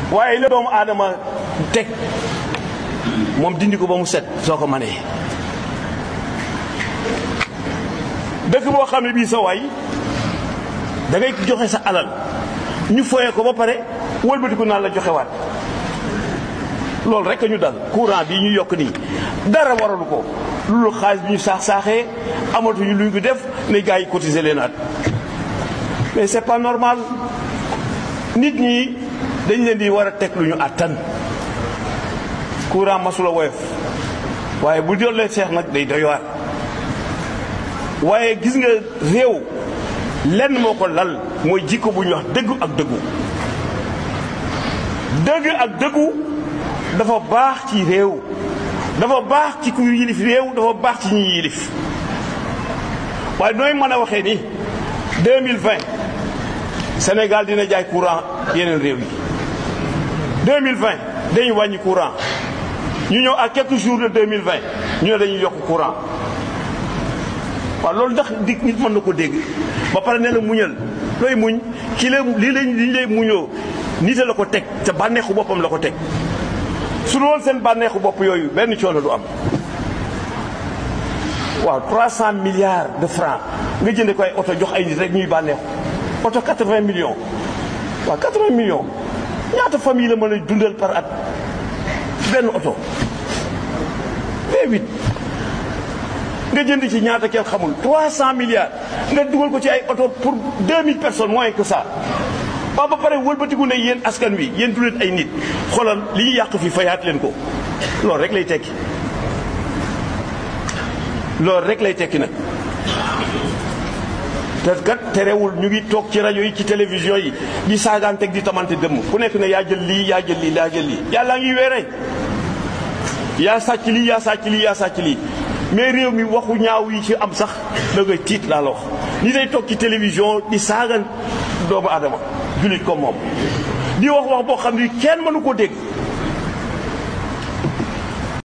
waaye la doomu aadama teg moom dindi ko ba mu set soo ko manee dëkk boo xam ne bii sa waay da ngay joxe sa alal ñu foyee ko ba pare wëlbatiku naan la joxewaat loolu rek ñu dal courant bi ñu yokk nii dara waralu ko loolu xaalis bi ñu saaxee amatuñu luñ ko def ne gars yi cotiser leen at mais c'est pas normal nit ñi dañ leen di war a teg lu ñu àttan courant masula woyof waaye bu doole seex nag day doy waar waaye gis nga réew lenn moo ko lal mooy jikko bu ñuy wax dëggu ak dëggu dëgg ak dëggu dafa baax ci réew dafa baax ci ku yilif réew dafa baax ci ñi yilif waaye nooy mën a waxee ni 2020 Sénégal dina jaay courant yeneen réew yi 2020 dañu wàññi courant ñu ñëw à quelques jours de 2020 ñu ne dañuy yokk courant waaw loolu ndax nit mën na ko dégg ba pare ne la muñal looy muñ ki la li lay muñoo nit la ko teg te bànneexu boppam la ko teg su doon seen bànneexu bopp yooyu benn coono du am waaw 300 milliards de francs nga jënde ko ay oto jox ay nit rek ñuy bànneexu oto 80 millions waaw 80 millions ñaata famille la mën a dundal par at benn oto V8 nga jënd ci ñaata kenn xamul 300 milliards nga dugal ko ci ay oto pour 2000 personnes moins que ça ba pare wëlbatiku ne yéen askan wi yéen du leen ay nit xoolal li ñu yàq fi fayaat leen ko loolu rek lay tekki loolu rek lay tekki nag te kat terewul ñu ngi toog ci rajo yi ci télévision yi di saagaanteeg di tamante dëmm ku nekk ne yaa jël lii yaa jël lii yaa jël lii yàllaa ngi weere yaa sàcc lii yaa sàcc lii yaa sàcc lii mais réew mi waxu ñaaw yi ci am sax da ngay tiit laa la wax ñi day toog ci télévision di saagan doomu aadama jullit comme moom di wax boo xam ni kenn mënu ko dégg